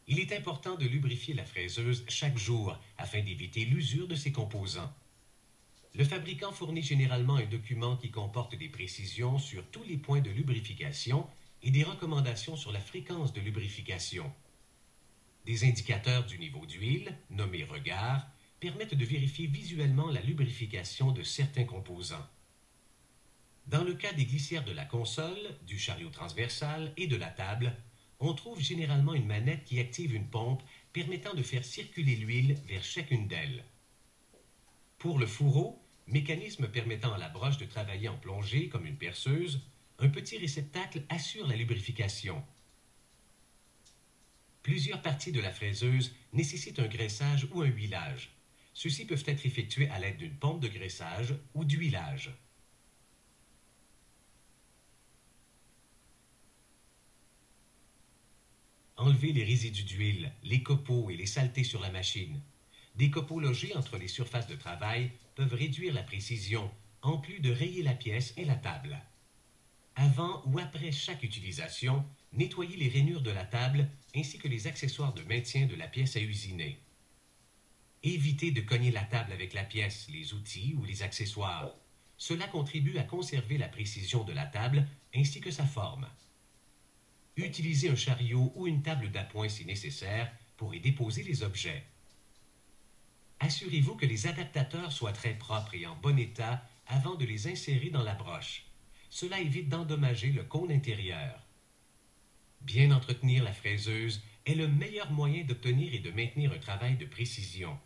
Il est important de lubrifier la fraiseuse chaque jour afin d'éviter l'usure de ses composants. Le fabricant fournit généralement un document qui comporte des précisions sur tous les points de lubrification et des recommandations sur la fréquence de lubrification. Des indicateurs du niveau d'huile, nommés regards, permettent de vérifier visuellement la lubrification de certains composants. Dans le cas des glissières de la console, du chariot transversal et de la table, on trouve généralement une manette qui active une pompe permettant de faire circuler l'huile vers chacune d'elles. Pour le fourreau, mécanisme permettant à la broche de travailler en plongée comme une perceuse, un petit réceptacle assure la lubrification. Plusieurs parties de la fraiseuse nécessitent un graissage ou un huilage. Ceux-ci peuvent être effectués à l'aide d'une pompe de graissage ou d'huilage. Enlever les résidus d'huile, les copeaux et les saletés sur la machine. Des copeaux logés entre les surfaces de travail peuvent réduire la précision, en plus de rayer la pièce et la table. Avant ou après chaque utilisation, nettoyez les rainures de la table ainsi que les accessoires de maintien de la pièce à usiner. Évitez de cogner la table avec la pièce, les outils ou les accessoires. Cela contribue à conserver la précision de la table ainsi que sa forme. Utilisez un chariot ou une table d'appoint si nécessaire pour y déposer les objets. Assurez-vous que les adaptateurs soient très propres et en bon état avant de les insérer dans la broche. Cela évite d'endommager le cône intérieur. Bien entretenir la fraiseuse est le meilleur moyen d'obtenir et de maintenir un travail de précision.